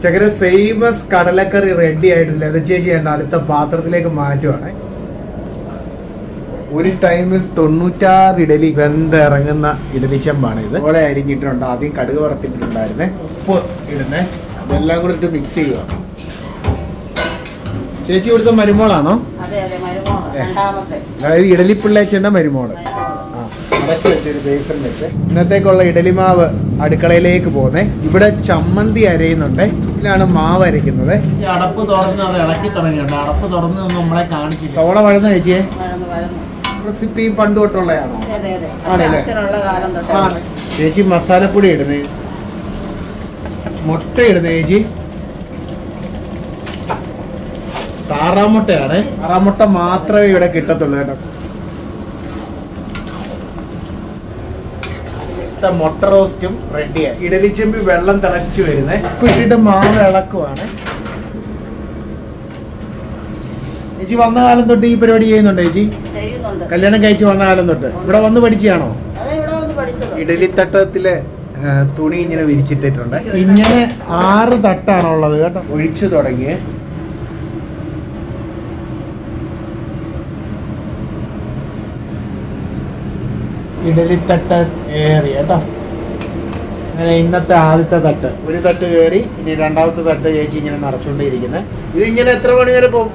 ചക്കര ഫേമസ് കടലക്കറി റെഡി ആയിട്ടില്ല. അത് ചേച്ചി അടുത്ത പാത്രത്തിലേക്ക് മാറ്റുവാണ്. ഒരു ടൈമിൽ 96 ഇഡലി വെന്തിറങ്ങുന്ന ഇഡലി ചെമ്പാണ് ഇത്. അതുപോലെ അരിഞ്ഞിട്ടുണ്ട്. ആദ്യം കടുക് വറുത്തിട്ടുണ്ടായിരുന്നേ, ഉപ്പ് ഇടുന്നേ, ഇതെല്ലാം കൂടി ഇട്ട് മിക്സ് ചെയ്യുക. ചേച്ചി ഇവിടുത്തെ മരുമോളാണോ? അതായത് ഇഡലി പിള്ളേച്ചന്റെ മരുമോള്. അടച്ചു വെച്ചൊരു ബേസൺ വെച്ച് ഇന്നത്തേക്കുള്ള ഇഡലിമാവ് അടുക്കളയിലേക്ക് പോകുന്നേ. ഇവിടെ ചമ്മന്തി അരയുന്നുണ്ട്. ഇതിലാണ് മാവ് അരയ്ക്കുന്നത്. ഈ അടപ്പ് തുറന്ന് അത് ഇളക്കി തുടങ്ങിയിട്ടുണ്ട്. അടപ്പ് തുറന്ന് നമ്മളെ കാണിച്ചില്ല. സവോള വഴന്ന ചേച്ചിയെ റെസിപ്പി പണ്ട് തൊട്ടുള്ളതാണോ? ആണല്ലേ. ചേച്ചി മസാലപ്പൊടി ഇടുന്നേ, മുട്ട ഇടുന്നേ ചേച്ചി. താറാമുട്ടയാണ്. താറാമുട്ട മാത്രമേ ഇവിടെ കിട്ടത്തുള്ളൂ കേട്ടോ. മുട്ട റോസ്റ്റും റെഡിയായി. ഇഡലി ചെമ്പി വെള്ളം തിളച്ചു വരുന്നേ. ഇട്ടിട്ട് മാവ് ഇളക്കുവാണ്. ചേച്ചി വന്ന കാലം തൊട്ട് ഈ പരിപാടി ചെയ്യുന്നുണ്ടോ ചേച്ചി? കല്യാണം കഴിച്ച് വന്ന കാലം തൊട്ട് ഇവിടെ വന്ന് പഠിച്ചാണോ? ഇഡലി തട്ടത്തിലെ തുണി ഇങ്ങനെ വിരിച്ചിട്ടിട്ടുണ്ട്. ഇങ്ങനെ 6 തട്ടാണുള്ളത് കേട്ടോ. ഒഴിച്ചു തുടങ്ങിയേ. ഇഡലി തട്ട് ഏറി കേട്ടോ. അങ്ങനെ ഇന്നത്തെ ആദ്യത്തെ തട്ട്, ഒരു തട്ട് കയറി. ഇനി രണ്ടാമത്തെ തട്ട് ചേച്ചി ഇങ്ങനെ നിറച്ചുകൊണ്ടേയിരിക്കുന്നത്. ഇത് ഇങ്ങനെ എത്ര മണി വരെ പോകും?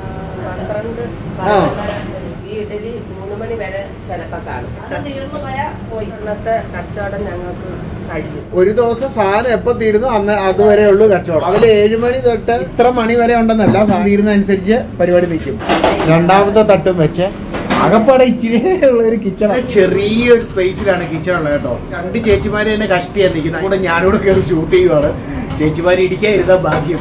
12 ഈ ഇഡലി 3 മണി വരെ ചിലപ്പോൾ കാണും. ഇന്നത്തെ കച്ചവടം ഞങ്ങൾക്ക് കഴിയും. ഒരു ദിവസം സാധനം എപ്പോ തീരുന്നു അന്ന് അതുവരെ ഉള്ളൂ കച്ചവടം. അതിൽ 7 മണി തൊട്ട് ഇത്ര മണി വരെ ഉണ്ടെന്നല്ല, തീരുന്ന അനുസരിച്ച് പരിപാടി നിൽക്കും. രണ്ടാമത്തെ തട്ടും വെച്ച് അകപ്പാടെ ഇച്ചിരി ഉള്ള ഒരു കിച്ചൺ. ചെറിയൊരു സ്പേസിലാണ് കിച്ചൺ ഉള്ളത് കേട്ടോ. 2 ചേച്ചിമാര് തന്നെ കഷ്ടിയാണ് നിൽക്കുന്നത്. കൂടെ ഞാനിവിടെ കയറി ഷൂട്ട് ചെയ്യുവാണ്. ചേച്ചിമാര് ഇടിക്കാതിരുന്ന ഭാഗ്യം.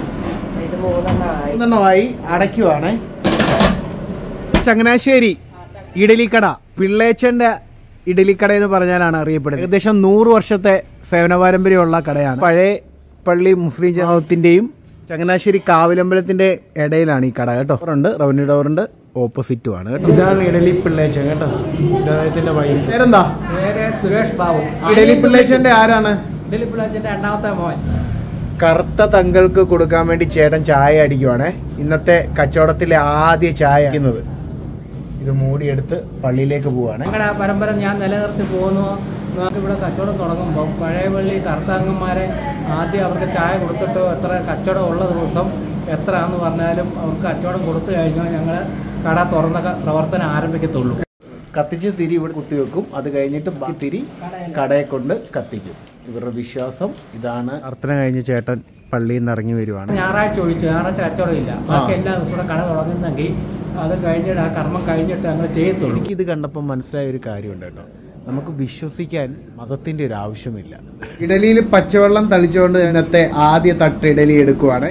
3 അടയ്ക്കുവാണ്. ചങ്ങനാശ്ശേരി ഇഡലിക്കട, പിള്ളേച്ചന്റെ ഇഡലിക്കട എന്ന് പറഞ്ഞാലാണ് അറിയപ്പെടുന്നത്. ഏകദേശം 100 വർഷത്തെ സേവന പാരമ്പര്യമുള്ള കടയാണ്. പഴയ പള്ളി മുസ്ലിം ജമാഅത്തിന്റെയും ചങ്ങനാശ്ശേരി കാവിലമ്പലത്തിന്റെ ഇടയിലാണ് ഈ കട കേട്ടോ. റവന്യൂ ഡോറുണ്ട്, ഓപ്പോസിറ്റുമാണ് കേട്ടോ. ഇതാണ് ഇഡലി പിള്ളേച്ചൻ കേട്ടോ. ഇദ്ദേഹത്തിന്റെ വൈഫ്. പേരെന്താ? സുരേഷ് ബാബു. ഇഡലി പിള്ളേച്ചന്റെ ആരാണ്? ഇഡലി പിള്ളേച്ചന്റെ രണ്ടാമത്തെ മോൻ. കറുത്ത തങ്ങൾക്ക് കൊടുക്കാൻ വേണ്ടി ചേട്ടൻ ചായ അടിക്കുവാണ്. ഇന്നത്തെ കച്ചവടത്തിലെ ആദ്യ ചായ അടിക്കുന്നത്. ഇത് മൂടിയെടുത്ത് പള്ളിയിലേക്ക് പോവാണ്. ഞങ്ങളുടെ പരമ്പര ഞാൻ നിലനിർത്തി പോകുന്നു. ഇവിടെ കച്ചവടം തുടങ്ങുമ്പോൾ പഴയ പള്ളി കറുത്താങ്ങന്മാരെ ആദ്യം അവർക്ക് ചായ കൊടുത്തിട്ട് എത്ര കച്ചവടം ഉള്ള ദിവസം എത്രയാണെന്ന് പറഞ്ഞാലും അവർക്ക് കച്ചവടം കൊടുത്തു കഴിഞ്ഞാൽ ഞങ്ങൾ കട തുറന്ന പ്രവർത്തനം ആരംഭിക്കത്തുള്ളൂ. കത്തിച്ച് തിരി ഇവിടെ കുത്തിവെക്കും. അത് കഴിഞ്ഞിട്ട് ബാക്കി തിരി കടയെ കൊണ്ട് കത്തിക്കും. ഇവരുടെ വിശ്വാസം ഇതാണ്. പ്രാർത്ഥന കഴിഞ്ഞ് ചേട്ടൻ പള്ളിയിൽ നിന്ന് ഇറങ്ങി വരുവാണ്. ഞായറാഴ്ച ഒഴിച്ച്, ഞായറാഴ്ച കച്ചവടം ഇല്ല. ബാക്കി എല്ലാ ദിവസവും കട തുടങ്ങുന്നെങ്കിൽ അത് കഴിഞ്ഞിട്ട് ആ കർമ്മം കഴിഞ്ഞിട്ട് ഞങ്ങൾ ചെയ്യത്തുള്ളൂ. എനിക്കിത് കണ്ടപ്പോൾ മനസ്സിലായ ഒരു കാര്യമുണ്ട് കേട്ടോ. നമുക്ക് വിശ്വസിക്കാൻ മതത്തിന്റെ ഒരു ആവശ്യമില്ല. ഇഡലിയിൽ പച്ചവെള്ളം തളിച്ചുകൊണ്ട് ഇന്നത്തെ ആദ്യ തട്ട് ഇഡലി എടുക്കുവാണ്.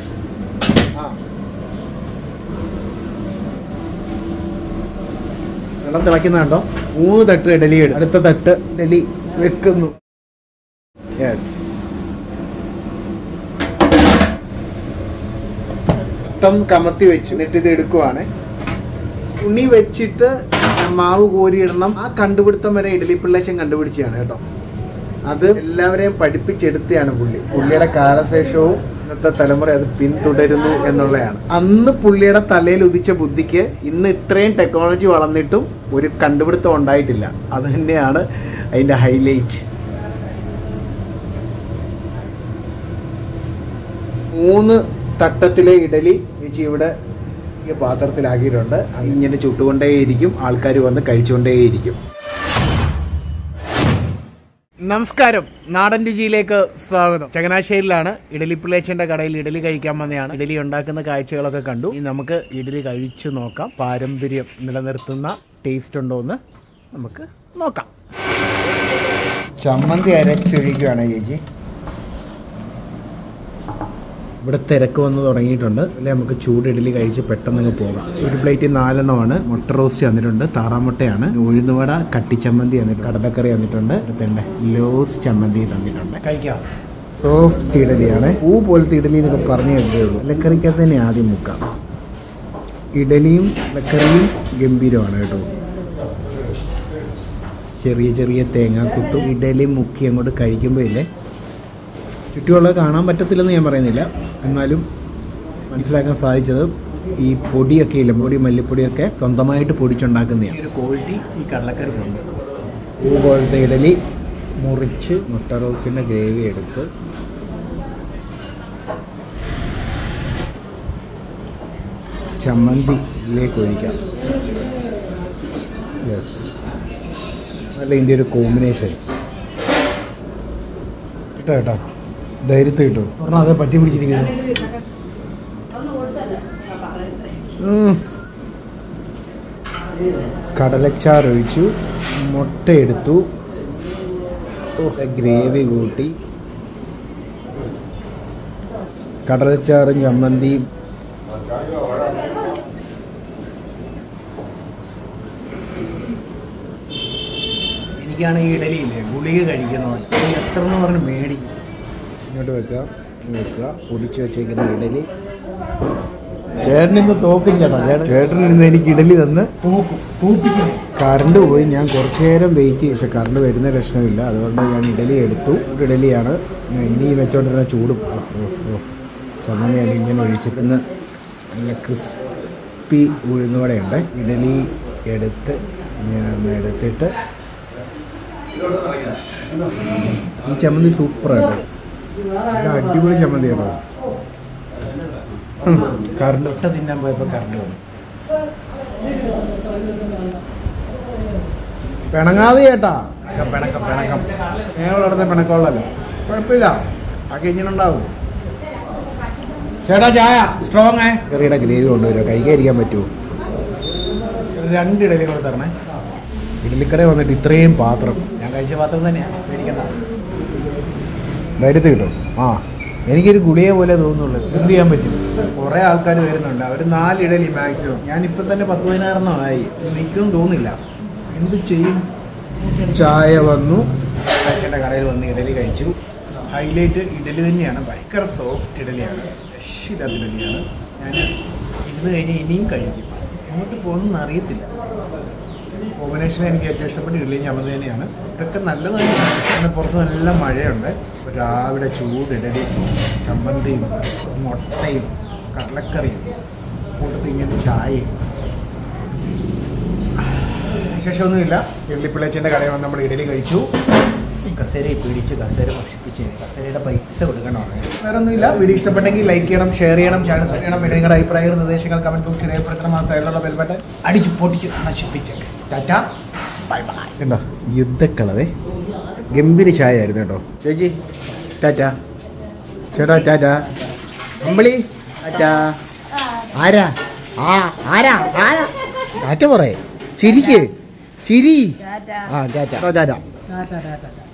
വെള്ളം തിളയ്ക്കുന്ന കണ്ടോ. 3 തട്ട് ഇഡലി എടുക്കും. അടുത്ത തട്ട് ഇഡലി വെക്കുന്നു. യെസ്, കമത്തി വെച്ചു. എന്നിട്ട് ഇത് എടുക്കുവാണ്. തുണി വെച്ചിട്ട് മാവ് കോരിയിടണം. ആ കണ്ടുപിടുത്തം വരെ ഇഡലി പിള്ളേച്ചൻ കണ്ടുപിടിച്ചാണ് കേട്ടോ. അത് എല്ലാവരെയും പഠിപ്പിച്ചെടുത്തതാണ് പുള്ളിയുടെ കാലശേഷവും ഇന്നത്തെ തലമുറ അത് പിന്തുടരുന്നു എന്നുള്ളതാണ്. അന്ന് പുള്ളിയുടെ തലയിൽ ഉദിച്ച ബുദ്ധിക്ക് ഇന്ന് ഇത്രയും ടെക്നോളജി വളർന്നിട്ടും ഒരു കണ്ടുപിടുത്തം ഉണ്ടായിട്ടില്ല. അത് തന്നെയാണ് അതിന്റെ ഹൈലൈറ്റ്. 3 തട്ടത്തിലെ ഇഡലി ചേച്ചി ഇവിടെ ഈ പാത്രത്തിലാക്കിയിട്ടുണ്ട്. ഇങ്ങനെ ചുട്ടുകൊണ്ടേയിരിക്കും. ആൾക്കാർ വന്ന് കഴിച്ചുകൊണ്ടേയിരിക്കും. നമസ്കാരം, നാടൻ രുചിയിലേക്ക് സ്വാഗതം. ചങ്ങനാശ്ശേരിയിലാണ് ഇഡലി പിള്ളേച്ചന്റെ കടയിൽ ഇഡലി കഴിക്കാൻ വന്നതാണ്. ഇഡലി ഉണ്ടാക്കുന്ന കാഴ്ചകളൊക്കെ കണ്ടു. ഇനി നമുക്ക് ഇഡലി കഴിച്ചു നോക്കാം. പാരമ്പര്യം നിലനിർത്തുന്ന ടേസ്റ്റ് ഉണ്ടോ എന്ന് നമുക്ക് നോക്കാം. ചമ്മന്തി അരച്ചൊഴിക്കുകയാണ് ചേച്ചി. ഇവിടെ തിരക്ക് വന്ന് തുടങ്ങിയിട്ടുണ്ട്. അല്ലെ നമുക്ക് ചൂട് ഇഡലി കഴിച്ച് പെട്ടെന്ന് പോകാം. ഒരു പ്ലേറ്റ് 4 എണ്ണമാണ്. മുട്ട റോസ്റ്റ് തന്നിട്ടുണ്ട്, താറാമുട്ടയാണ്, ഉഴുന്നുവട, കട്ടിച്ചമ്മന്തി തന്നിട്ടുണ്ട്, കടലക്കറി തന്നിട്ടുണ്ട്, അടുത്തുണ്ട് ലോസ് ചമ്മന്തി തന്നിട്ടുണ്ട്. കഴിക്കാം. സോഫ്റ്റ് ഇഡലിയാണ്. പൂ പോലത്തെ ഇഡലി എന്നൊക്കെ പറഞ്ഞു കേട്ടേ ഉള്ളൂ. ഇലക്കറിക്കകത്ത് തന്നെ ആദ്യം മുക്കാം. ഇഡലിയും ഇലക്കറിയും ഗംഭീരമാണ് കേട്ടോ. ചെറിയ ചെറിയ തേങ്ങാക്കുത്തും ഇഡലി മുക്കി അങ്ങോട്ട് കഴിക്കുമ്പോൾ ഇല്ലേ, ചുറ്റുമുള്ളത് കാണാൻ പറ്റത്തില്ലെന്ന് ഞാൻ പറയുന്നില്ല. എന്നാലും മനസ്സിലാക്കാൻ സാധിച്ചത് ഈ പൊടിയൊക്കെ ഇല്ല, പൊടി മല്ലിപ്പൊടിയൊക്കെ സ്വന്തമായിട്ട് പൊടിച്ചുണ്ടാക്കുന്നതാണ്. ഒരു ക്വാളിറ്റി ഈ കടലക്കറിക്കുണ്ട്. പൂ പോലത്തെ ഇഡലി മുറിച്ച് മുട്ട റോസിൻ്റെ ഗ്രേവി എടുത്ത് ചമ്മന്തിയിലേക്ക് ഒഴിക്കാം. യെസ്, നല്ല ഇതിൻ്റെ ഒരു കോമ്പിനേഷൻ കേട്ടോ കേട്ടോ, ധൈര്യത്തിൽ കിട്ടും. പറഞ്ഞാൽ അത് പറ്റി പിടിച്ചിരിക്കുന്നത്. കടലച്ചാറൊഴിച്ചു, മുട്ട എടുത്തു, ഗ്രേവി കൂട്ടി, കടലച്ചാറും ചമ്മന്തിയും എനിക്കാണ് ഈ ഇഡലിയില്ലേ ഗുളിക കഴിക്കുന്നത്. എത്ര എന്ന് പറഞ്ഞ് മേടിക്കും. ഇങ്ങോട്ട് വെക്കുക പൊടിച്ച് വെച്ചേക്കുന്ന ഇഡലി. ചേട്ടനിന്ന് തോക്കും ചേട്ടാ, ചേട്ടനിന്ന് എനിക്ക് ഇഡലി തന്ന് തോപ്പിക്കും. കറണ്ട് പോയി, ഞാൻ കുറച്ച് നേരം വെയിറ്റ് ചെയ്തു, പക്ഷെ കറണ്ട് വരുന്ന പ്രശ്നമില്ല. അതുകൊണ്ട് ഞാൻ ഇഡലി എടുത്തു. ഇഡലിയാണ് ഇനി വെച്ചോണ്ടിരുന്ന ചൂട്. ചമ്മന്തിയാണ് ഇങ്ങനെ ഒഴിച്ചിരുന്ന് നല്ല ക്രിസ്പി ഉഴുന്നുവടയുണ്ട്. ഇഡലി എടുത്ത് ഇങ്ങനെ ഒന്ന് എടുത്തിട്ട് ഈ ചമ്മന്തി സൂപ്പറാണ്. ഇത് അടിപൊളി ചമ്മന്തി കേട്ടോ. കറണ്ട് ഒട്ട തിന്നാൻ പോയപ്പോൾ കറണ്ട് വന്നു. പിണങ്ങാതെ ചേട്ടാ, പിണക്കം ഞങ്ങളവിടുത്തെ പിണക്കമുള്ളല്ലോ, കുഴപ്പമില്ല. ആക്കി ഇങ്ങനെ ഉണ്ടാവും. ചേട്ടാ ചായ സ്ട്രോങ്. കറിയുടെ ഗ്രേവി കൊണ്ടുവരുമോ, കഴിക്കാതിരിക്കാൻ പറ്റുമോ? 2 ഇഡലി കൂടെ തരണേ. ഇഡലിക്കട വന്നിട്ട് ഇത്രയും പാത്രം, ഞാൻ കഴിച്ച പാത്രം തന്നെയാണ്, മേടിക്കണ്ട. ധൈര്യത്തിൽ കിട്ടും. എനിക്കൊരു ഗുളിയെ പോലെ തോന്നുന്നുള്ളൂ. എന്ത് ചെയ്യാൻ പറ്റും? കുറേ ആൾക്കാർ വരുന്നുണ്ട്, അവർ 4 ഇഡലി മാക്സിമം. ഞാനിപ്പോൾ തന്നെ 10-16 ആയി. നിൽക്കും തോന്നില്ല. എന്ത് ചെയ്യും? ചായ വന്നു, അച്ഛൻ്റെ കടയിൽ വന്ന് ഇഡലി കഴിച്ചു. ഹൈലൈറ്റ് ഇഡലി തന്നെയാണ്. ഭയങ്കര സോഫ്റ്റ് ഇഡലിയാണ്, രക്ഷയില്ലാത്ത ഇഡലിയാണ്. ഞാൻ ഇരുന്ന് കഴിഞ്ഞ് ഇനിയും കഴിക്കും. എങ്ങോട്ട് പോകുന്നതെന്ന് അറിയത്തില്ല. കോമ്പിനേഷൻ എനിക്ക് ഏറ്റവും ഇഷ്ടപ്പെട്ട ഇഡലിയും ചമ്മന്തി തന്നെയാണ്. ഇതൊക്കെ നല്ലതാണ്. പിന്നെ പുറത്ത് നല്ല മഴയുണ്ട്. രാവിലെ ചൂട് ഇഡലി, ചമ്മന്തിയും മുട്ടയും കടലക്കറിയും കൂട്ടത്തിൽ ഇങ്ങനെ ചായയും. വിശേഷമൊന്നുമില്ല. ഇഡലിപ്പിള്ളേച്ചൻ്റെ കടയിൽ വന്ന് നമ്മൾ ഇഡലി കഴിച്ചു. കസേരയിൽ പിടിച്ച് കസേര ഭക്ഷിപ്പിച്ച് കസേരയുടെ പൈസ കൊടുക്കണമാണ്. വേറെ ഒന്നുമില്ല. വീഡിയോ ഇഷ്ടപ്പെട്ടെങ്കിൽ ലൈക്ക് ചെയ്യണം, ഷെയർ ചെയ്യണം, ചാനൽ സബ്സ്ക്രൈബ് ചെയ്യണം. പിന്നെ നിങ്ങളുടെ അഭിപ്രായങ്ങൾ നിർദ്ദേശങ്ങൾ കമൻറ്റ് ബോക്സിൽ രേഖപ്പെടുത്തണം. ആ സൈഡിലുള്ള ബെൽ ബട്ടൺ അടിച്ച് പൊട്ടിച്ച് നശിപ്പിച്ചേക്ക്. Tata bye bye. കണ്ടോ യുദ്ധക്കളവേ, ഗംഭീര ചായ ആയിരുന്നു കേട്ടോ. ചേച്ചി ടാറ്റാ. ചേട്ടാ ടാറ്റാ. അമ്പിളി ടാറ്റാ. ആരാ ആരാ ആരാ ടാറ്റ പറയേ. ചിരിക്ക്, ചിരി. ടാറ്റ ടാറ്റ.